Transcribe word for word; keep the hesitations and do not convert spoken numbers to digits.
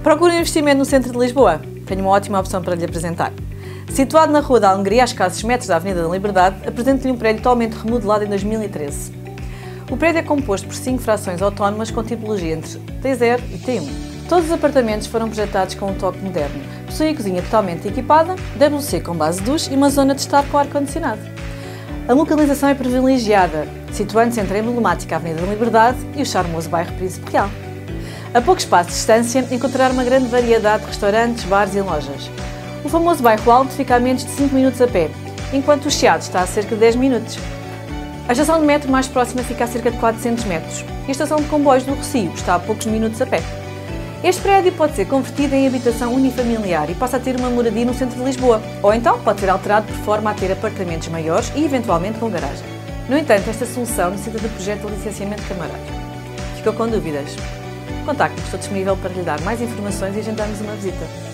Procura um investimento no centro de Lisboa? Tenho uma ótima opção para lhe apresentar. Situado na Rua da Alegria, a escassos metros da Avenida da Liberdade, apresento-lhe um prédio totalmente remodelado em dois mil e treze. O prédio é composto por cinco frações autónomas com tipologia entre T zero e T um. Todos os apartamentos foram projetados com um toque moderno. Possuem a cozinha totalmente equipada, W C com base de duche e uma zona de estar com ar-condicionado. A localização é privilegiada, situando-se entre a emblemática Avenida da Liberdade e o charmoso bairro Príncipe Real. A pouco espaço de distância, encontrará uma grande variedade de restaurantes, bares e lojas. O famoso bairro Alto fica a menos de cinco minutos a pé, enquanto o Chiado está a cerca de dez minutos. A estação de metro mais próxima fica a cerca de quatrocentos metros e a estação de comboios do Rossio está a poucos minutos a pé. Este prédio pode ser convertido em habitação unifamiliar e passa a ter uma moradia no centro de Lisboa, ou então pode ser alterado por forma a ter apartamentos maiores e eventualmente com garagem. No entanto, esta solução necessita de projeto de licenciamento camarário. Ficou com dúvidas? Contacte-me, estou disponível para lhe dar mais informações e agendarmos uma visita.